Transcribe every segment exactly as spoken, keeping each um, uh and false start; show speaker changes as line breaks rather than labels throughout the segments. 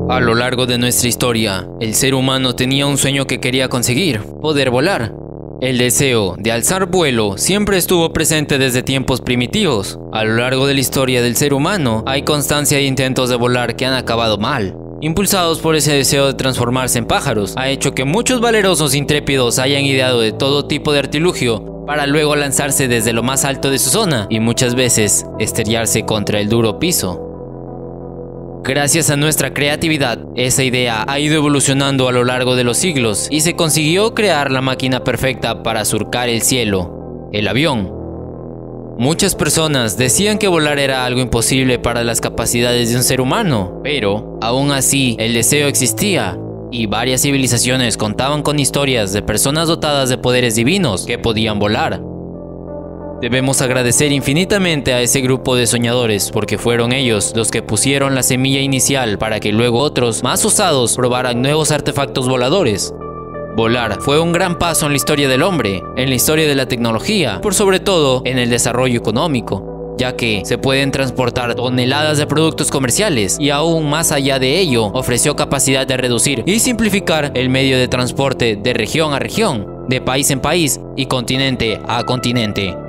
A lo largo de nuestra historia, el ser humano tenía un sueño que quería conseguir: poder volar. El deseo de alzar vuelo siempre estuvo presente desde tiempos primitivos. A lo largo de la historia del ser humano, hay constancia de intentos de volar que han acabado mal. Impulsados por ese deseo de transformarse en pájaros, ha hecho que muchos valerosos intrépidos hayan ideado de todo tipo de artilugio para luego lanzarse desde lo más alto de su zona y muchas veces estrellarse contra el duro piso. Gracias a nuestra creatividad, esa idea ha ido evolucionando a lo largo de los siglos y se consiguió crear la máquina perfecta para surcar el cielo: el avión. Muchas personas decían que volar era algo imposible para las capacidades de un ser humano, pero aún así el deseo existía, y varias civilizaciones contaban con historias de personas dotadas de poderes divinos que podían volar. Debemos agradecer infinitamente a ese grupo de soñadores, porque fueron ellos los que pusieron la semilla inicial para que luego otros, más osados, probaran nuevos artefactos voladores. Volar fue un gran paso en la historia del hombre, en la historia de la tecnología, por sobre todo en el desarrollo económico, ya que se pueden transportar toneladas de productos comerciales y aún más allá de ello, ofreció capacidad de reducir y simplificar el medio de transporte de región a región, de país en país y continente a continente.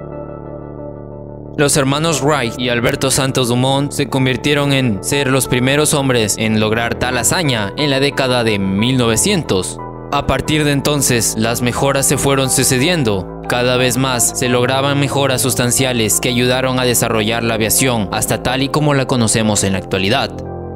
Los hermanos Wright y Alberto Santos Dumont se convirtieron en ser los primeros hombres en lograr tal hazaña en la década de mil novecientos. A partir de entonces, las mejoras se fueron sucediendo. Cada vez más se lograban mejoras sustanciales que ayudaron a desarrollar la aviación hasta tal y como la conocemos en la actualidad.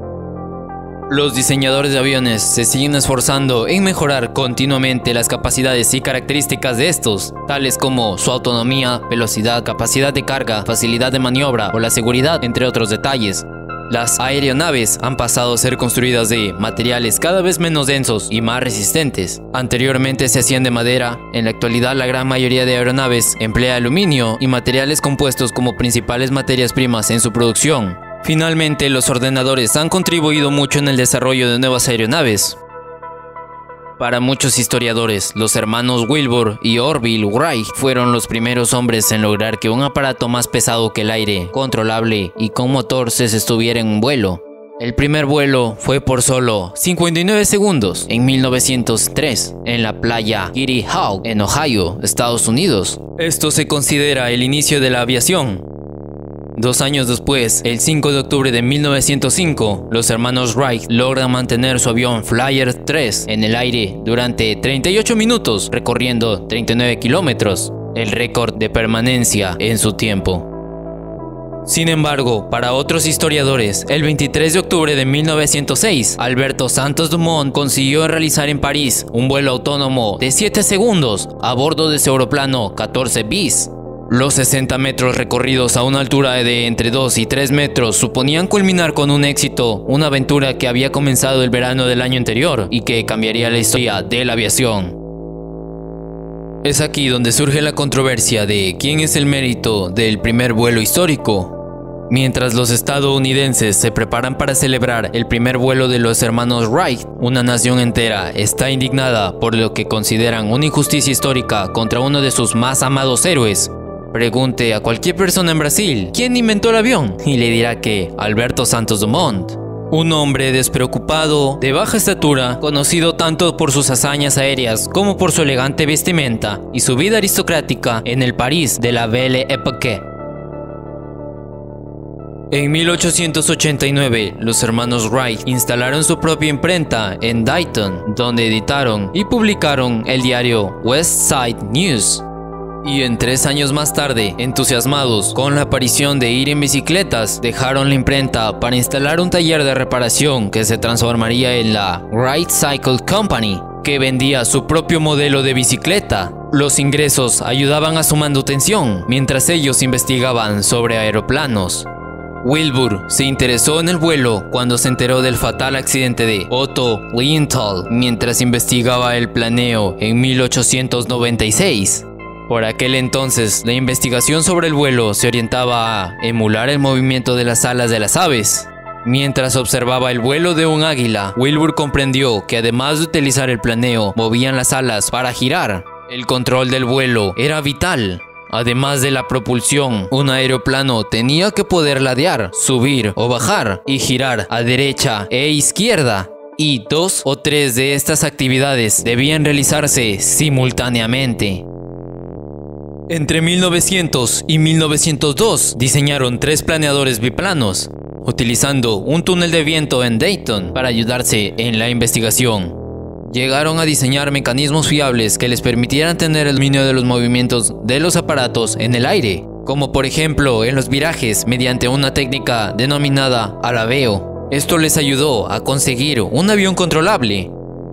Los diseñadores de aviones se siguen esforzando en mejorar continuamente las capacidades y características de estos, tales como su autonomía, velocidad, capacidad de carga, facilidad de maniobra o la seguridad, entre otros detalles. Las aeronaves han pasado a ser construidas de materiales cada vez menos densos y más resistentes. Anteriormente se hacían de madera, en la actualidad la gran mayoría de aeronaves emplea aluminio y materiales compuestos como principales materias primas en su producción. Finalmente, los ordenadores han contribuido mucho en el desarrollo de nuevas aeronaves. Para muchos historiadores, los hermanos Wilbur y Orville Wright fueron los primeros hombres en lograr que un aparato más pesado que el aire, controlable y con motor se sostuviera en un vuelo. El primer vuelo fue por solo cincuenta y nueve segundos en mil novecientos tres en la playa Kitty Hawk en Ohio, Estados Unidos. Esto se considera el inicio de la aviación. Dos años después, el cinco de octubre de mil novecientos cinco, los hermanos Wright logran mantener su avión Flyer tres en el aire durante treinta y ocho minutos, recorriendo treinta y nueve kilómetros, el récord de permanencia en su tiempo. Sin embargo, para otros historiadores, el veintitrés de octubre de mil novecientos seis, Alberto Santos Dumont consiguió realizar en París un vuelo autónomo de siete segundos a bordo de su aeroplano catorce bis. Los sesenta metros recorridos a una altura de entre dos y tres metros suponían culminar con un éxito, una aventura que había comenzado el verano del año anterior y que cambiaría la historia de la aviación. Es aquí donde surge la controversia de quién es el mérito del primer vuelo histórico. Mientras los estadounidenses se preparan para celebrar el primer vuelo de los hermanos Wright, una nación entera está indignada por lo que consideran una injusticia histórica contra uno de sus más amados héroes. Pregunte a cualquier persona en Brasil quién inventó el avión y le dirá que Alberto Santos Dumont. Un hombre despreocupado, de baja estatura, conocido tanto por sus hazañas aéreas como por su elegante vestimenta y su vida aristocrática en el París de la Belle Époque. En mil ochocientos ochenta y nueve, los hermanos Wright instalaron su propia imprenta en Dayton, donde editaron y publicaron el diario West Side News. Y en tres años más tarde, entusiasmados con la aparición de ir en bicicletas, dejaron la imprenta para instalar un taller de reparación que se transformaría en la Wright Cycle Company, que vendía su propio modelo de bicicleta. Los ingresos ayudaban a su manutención, mientras ellos investigaban sobre aeroplanos. Wilbur se interesó en el vuelo cuando se enteró del fatal accidente de Otto Lilienthal mientras investigaba el planeo en mil ochocientos noventa y seis. Por aquel entonces, la investigación sobre el vuelo se orientaba a emular el movimiento de las alas de las aves. Mientras observaba el vuelo de un águila, Wilbur comprendió que además de utilizar el planeo, movían las alas para girar. El control del vuelo era vital. Además de la propulsión, un aeroplano tenía que poder ladear, subir o bajar y girar a derecha e izquierda. y dos o tres de estas actividades debían realizarse simultáneamente. Entre mil novecientos y mil novecientos dos diseñaron tres planeadores biplanos, utilizando un túnel de viento en Dayton para ayudarse en la investigación. Llegaron a diseñar mecanismos fiables que les permitieran tener el dominio de los movimientos de los aparatos en el aire, como por ejemplo en los virajes mediante una técnica denominada alabeo. Esto les ayudó a conseguir un avión controlable.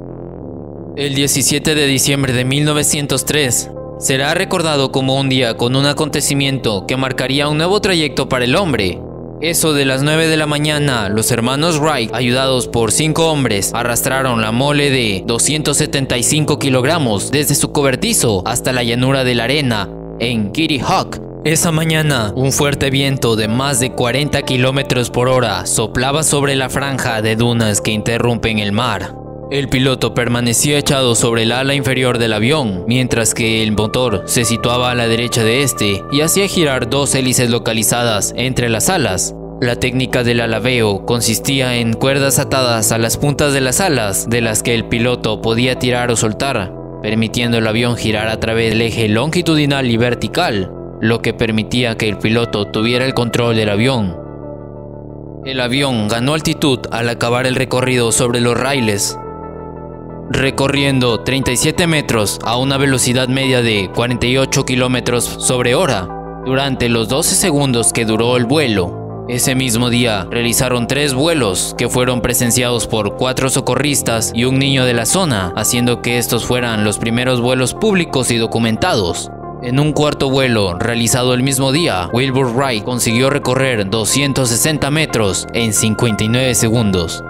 El diecisiete de diciembre de mil novecientos tres será recordado como un día con un acontecimiento que marcaría un nuevo trayecto para el hombre. Eso de las nueve de la mañana, los hermanos Wright, ayudados por cinco hombres, arrastraron la mole de doscientos setenta y cinco kilogramos desde su cobertizo hasta la llanura de la arena en Kitty Hawk. Esa mañana, un fuerte viento de más de cuarenta kilómetros por hora soplaba sobre la franja de dunas que interrumpen el mar. El piloto permanecía echado sobre el ala inferior del avión, mientras que el motor se situaba a la derecha de este y hacía girar dos hélices localizadas entre las alas. La técnica del alabeo consistía en cuerdas atadas a las puntas de las alas, de las que el piloto podía tirar o soltar, permitiendo al avión girar a través del eje longitudinal y vertical, lo que permitía que el piloto tuviera el control del avión. El avión ganó altitud al acabar el recorrido sobre los raíles, recorriendo treinta y siete metros a una velocidad media de cuarenta y ocho kilómetros sobre hora durante los doce segundos que duró el vuelo. Ese mismo día realizaron tres vuelos que fueron presenciados por cuatro socorristas y un niño de la zona, haciendo que estos fueran los primeros vuelos públicos y documentados. En un cuarto vuelo realizado el mismo día, Wilbur Wright consiguió recorrer doscientos sesenta metros en cincuenta y nueve segundos.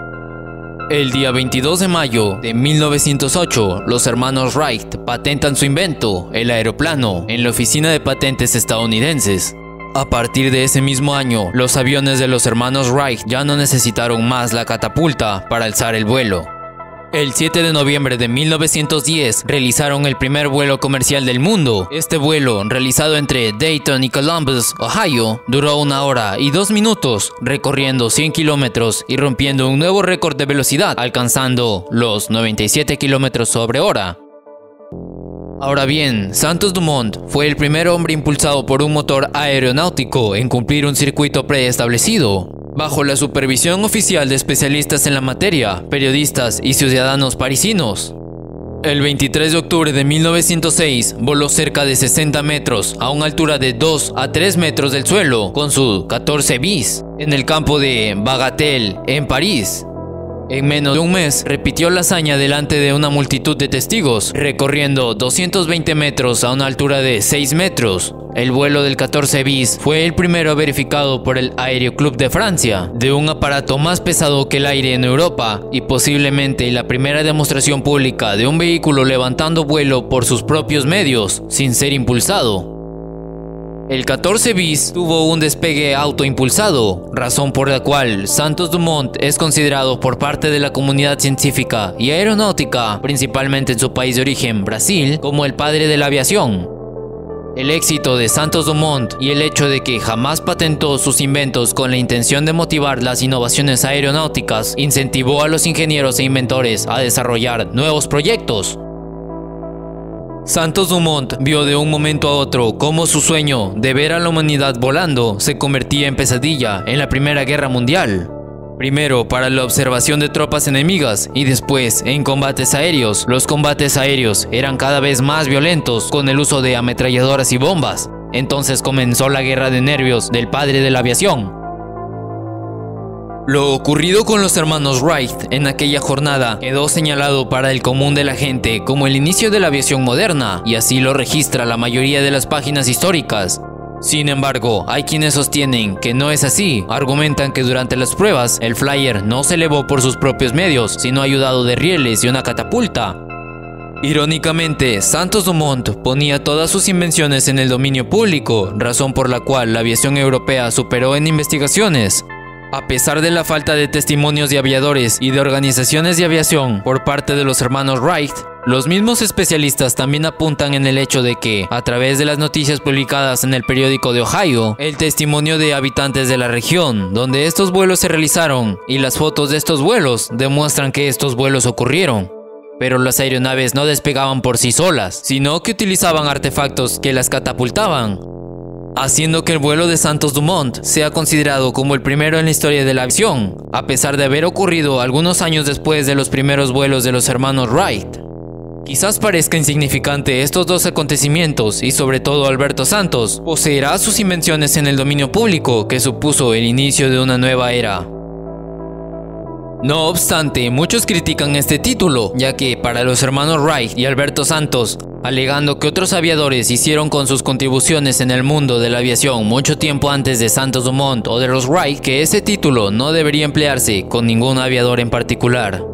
El día veintidós de mayo de mil novecientos ocho, los hermanos Wright patentan su invento, el aeroplano, en la oficina de patentes estadounidenses. A partir de ese mismo año, los aviones de los hermanos Wright ya no necesitaron más la catapulta para alzar el vuelo. El siete de noviembre de mil novecientos diez realizaron el primer vuelo comercial del mundo. Este vuelo, realizado entre Dayton y Columbus, Ohio, duró una hora y dos minutos, recorriendo cien kilómetros y rompiendo un nuevo récord de velocidad, alcanzando los noventa y siete kilómetros sobre hora. Ahora bien, Santos Dumont fue el primer hombre impulsado por un motor aeronáutico en cumplir un circuito preestablecido, bajo la supervisión oficial de especialistas en la materia, periodistas y ciudadanos parisinos. El veintitrés de octubre de mil novecientos seis voló cerca de sesenta metros a una altura de dos a tres metros del suelo con su catorce bis en el campo de Bagatelle en París. En menos de un mes repitió la hazaña delante de una multitud de testigos, recorriendo doscientos veinte metros a una altura de seis metros. El vuelo del catorce bis fue el primero verificado por el Aeroclub de Francia, de un aparato más pesado que el aire en Europa, y posiblemente la primera demostración pública de un vehículo levantando vuelo por sus propios medios, sin ser impulsado. El catorce bis tuvo un despegue autoimpulsado, razón por la cual Santos Dumont es considerado por parte de la comunidad científica y aeronáutica, principalmente en su país de origen, Brasil, como el padre de la aviación. El éxito de Santos Dumont y el hecho de que jamás patentó sus inventos con la intención de motivar las innovaciones aeronáuticas incentivó a los ingenieros e inventores a desarrollar nuevos proyectos. Santos Dumont vio de un momento a otro cómo su sueño de ver a la humanidad volando se convertía en pesadilla en la Primera Guerra Mundial. Primero para la observación de tropas enemigas y después en combates aéreos. Los combates aéreos eran cada vez más violentos con el uso de ametralladoras y bombas. Entonces comenzó la guerra de nervios del padre de la aviación. Lo ocurrido con los hermanos Wright en aquella jornada quedó señalado para el común de la gente como el inicio de la aviación moderna, y así lo registra la mayoría de las páginas históricas. Sin embargo, hay quienes sostienen que no es así. Argumentan que durante las pruebas, el Flyer no se elevó por sus propios medios, sino ayudado de rieles y una catapulta. Irónicamente, Santos Dumont ponía todas sus invenciones en el dominio público, razón por la cual la aviación europea superó en investigaciones. A pesar de la falta de testimonios de aviadores y de organizaciones de aviación por parte de los hermanos Wright, Los mismos especialistas también apuntan en el hecho de que, a través de las noticias publicadas en el periódico de Ohio, el testimonio de habitantes de la región donde estos vuelos se realizaron y las fotos de estos vuelos demuestran que estos vuelos ocurrieron. Pero las aeronaves no despegaban por sí solas, sino que utilizaban artefactos que las catapultaban, haciendo que el vuelo de Santos Dumont sea considerado como el primero en la historia de la aviación, a pesar de haber ocurrido algunos años después de los primeros vuelos de los hermanos Wright. Quizás parezca insignificante estos dos acontecimientos y sobre todo Alberto Santos poseerá sus invenciones en el dominio público que supuso el inicio de una nueva era. No obstante, muchos critican este título, ya que para los hermanos Wright y Alberto Santos, alegando que otros aviadores hicieron con sus contribuciones en el mundo de la aviación mucho tiempo antes de Santos Dumont o de los Wright, que ese título no debería emplearse con ningún aviador en particular.